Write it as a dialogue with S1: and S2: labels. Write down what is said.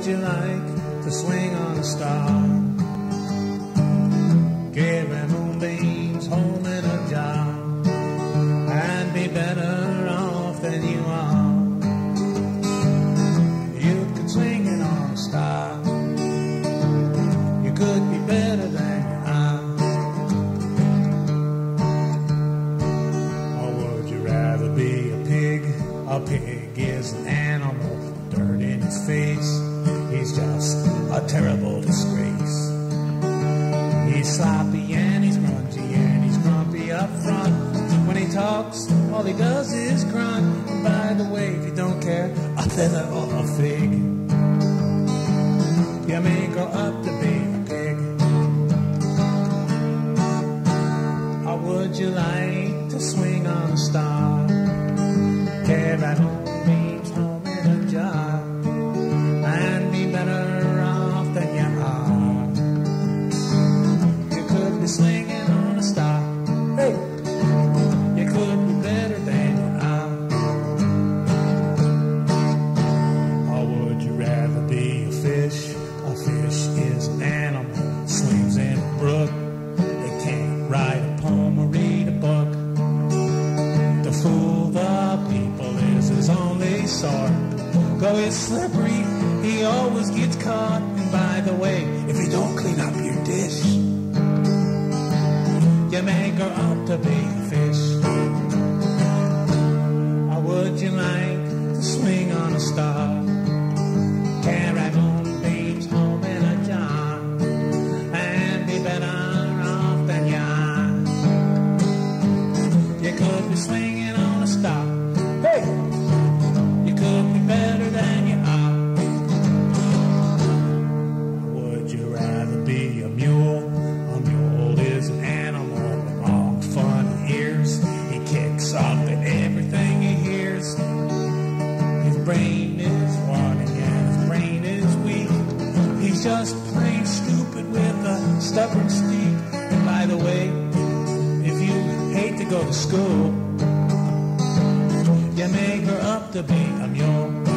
S1: would you like to swing on a star? Carrying moonbeams home in a jar and be better off than you are. You could swing it on a star. You could be better than you are. Or would you rather be a pig? A pig is an animal, dirt in his face. He's just a terrible disgrace. He's sloppy and he's grungy and he's grumpy up front. When he talks, all he does is grunt. And by the way, if you don't care, a feather or a fig, you may grow up to be a pig. Or would you like to swing on a star? Carry moonbeams home in a jar and be better off than you are. You could be swinging on a star. Hey, you could be better than you are. Or would you rather be a fish? A fish is an animal, swims in a brook. They can't write a poem or read a book. To fool the people is his only sort. Though he's slippery, he always gets caught. And by the way, if you don't clean up your dish, you may grow up to be a fish. Or would you like to swing on a star? Carry moonbeams home in a jar and be better off than you are. You could be swinging on a star. Hey, you could be better than you are. Would you rather be a mule? A mule is an animal with long, fun ears. He kicks up at everything he hears. His brain is running and his brain is weak. He's just plain stupid with a stubborn sneak. And by the way, if you hate to go to school, you may grow up to be a mule.